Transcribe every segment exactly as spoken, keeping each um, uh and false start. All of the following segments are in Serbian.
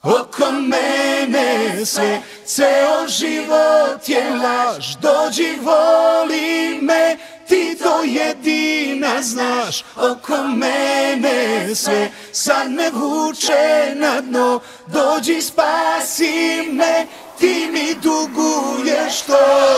Oko mene sve, ceo život je laž. Dođi, voli me, ti to jedina znaš. Oko mene sve, sad me vuče na dno. Dođi, spasi me, ti mi duguješ to.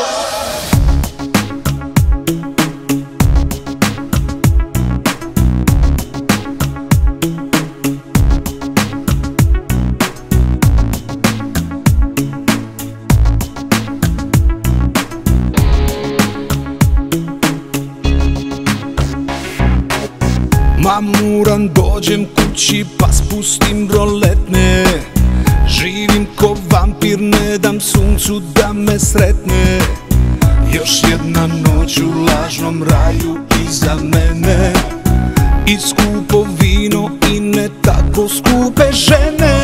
Mamuran dođem kući pa spustim roletne. Živim ko vampir, ne dam suncu da me sretne. Još jedna noć u lažnom raju iza mene. I skupo vino i ne tako skupe žene.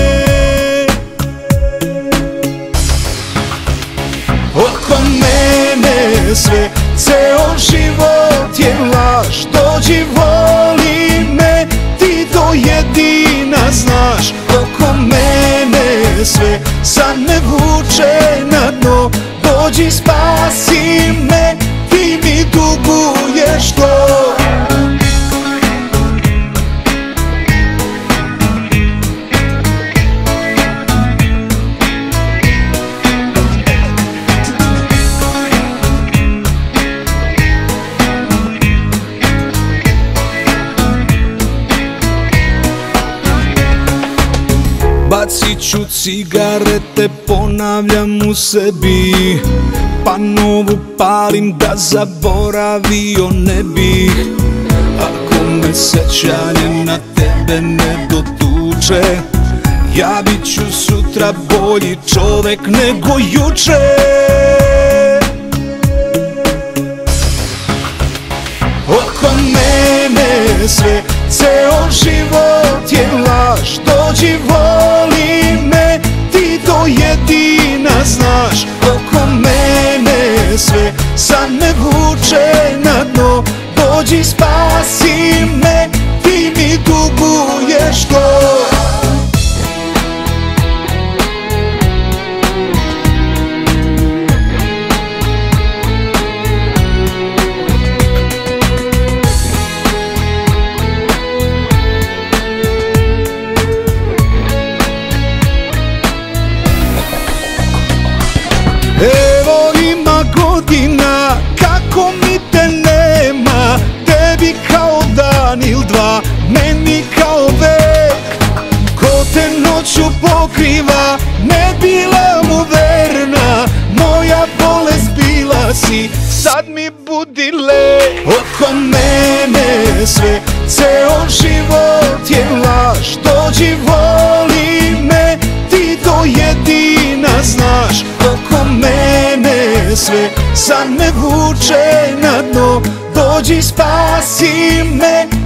Oko mene sve, ceo život je laž. Dođi, voli me, ti to jedina znaš. Oko mene sve, sad me vuče na dno. Dođi, spasi me, ti mi duguješ to. Bacit ću cigarete, ponavljam u sebi. Pa novu palim da zaboravio ne bih. Ako me sećanje na tebe ne dotuče, ja bit ću sutra bolji čovek nego juče. Oko mene sve, ceo život je laž. Dođi, voli me, ti to jedina znaš. Oko mene sve, sad me vuče na dno. Dođi, spasi me, ti mi duguješ to. Evo ima godina, kako mi te nema. Tebi kao dan il dva, meni kao vek. Ko te noću pokriva, ne bila mu verna. Moja bolest bila si, sad mi budi lek. Oko mene sve, ceo život je laž. Dođi, voli me, ti to jedina znaš. Oko mene sve, sad me vuče na dno. Dođi, spasi me,